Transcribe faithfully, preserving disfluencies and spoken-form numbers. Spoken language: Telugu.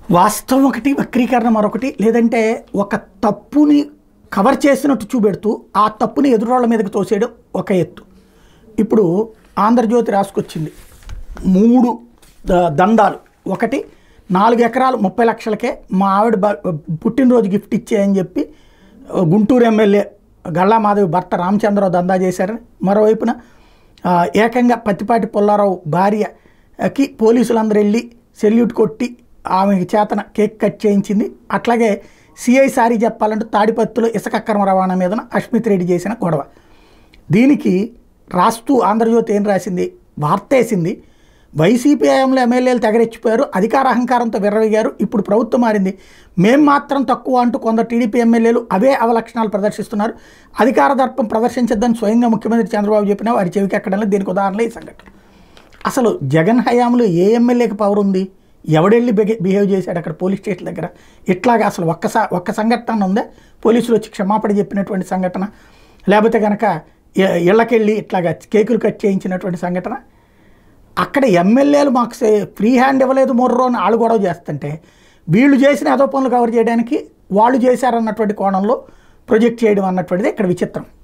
వాస్తవం ఒకటి, వక్రీకరణ మరొకటి. లేదంటే ఒక తప్పుని కవర్ చేసినట్టు చూపెడుతూ ఆ తప్పుని ఎదురోళ్ళ మీదకి తోసేయడం ఒక ఎత్తు. ఇప్పుడు ఆంధ్రజ్యోతి రాసుకొచ్చింది మూడు దందాలు. ఒకటి, నాలుగు ఎకరాలు ముప్పై లక్షలకే మా ఆవిడ పుట్టినరోజు గిఫ్ట్ ఇచ్చేయని చెప్పి గుంటూరు ఎమ్మెల్యే గల్లా మాధవి భర్త రామచంద్రరావు దందా చేశారని. మరోవైపున ఏకంగా పత్తిపాటి పుల్లారావు భార్యకి పోలీసులందరూ వెళ్ళి సెల్యూట్ కొట్టి ఆమెకి చేతన కేక్ కట్ చేయించింది. అట్లాగే సిఐ సారీ చెప్పాలంటే తాడిపత్తిలో ఇసుక అక్రమ రవాణా మీద అష్మిత్ రెడ్డి చేసిన గొడవ. దీనికి రాస్తూ ఆంధ్రజ్యోతి ఏం రాసింది, వార్త వేసింది, వైసీపీ హయాంలో ఎమ్మెల్యేలు తెగరెచ్చిపోయారు, అధికార అహంకారంతో విర్రవీగారు, ఇప్పుడు ప్రభుత్వం మారింది, మేం మాత్రం తక్కువ అంటూ కొందరు టీడీపీ ఎమ్మెల్యేలు అవే అవలక్షణాలు ప్రదర్శిస్తున్నారు, అధికార దర్పం ప్రదర్శించద్దని స్వయంగా ముఖ్యమంత్రి చంద్రబాబు చెప్పినా వారి చెవికి ఎక్కడంలో దీనికి ఉదాహరణలు ఈ సంఘటన. అసలు జగన్ హయాంలో ఏ ఎమ్మెల్యేకి పవర్ ఉంది, ఎవడెళ్ళి బిహే బిహేవ్ చేశాడు అక్కడ పోలీస్ స్టేషన్ దగ్గర? ఇట్లాగా అసలు ఒక్కసా ఒక్క సంఘటన ఉందా పోలీసులు వచ్చి క్షమాపణ చెప్పినటువంటి సంఘటన? లేకపోతే కనుక ఇళ్ళకెళ్ళి ఇట్లాగా కేకులు కట్ చేయించినటువంటి సంఘటన? అక్కడ ఎమ్మెల్యేలు మాకు ఫ్రీ హ్యాండ్ ఇవ్వలేదు మొర్రో అని వాళ్ళు గొడవ చేస్తుంటే వీళ్ళు చేసిన అదో పనులు కవర్ చేయడానికి వాళ్ళు చేశారన్నటువంటి కోణంలో ప్రొజెక్ట్ చేయడం అన్నటువంటిది ఇక్కడ విచిత్రం.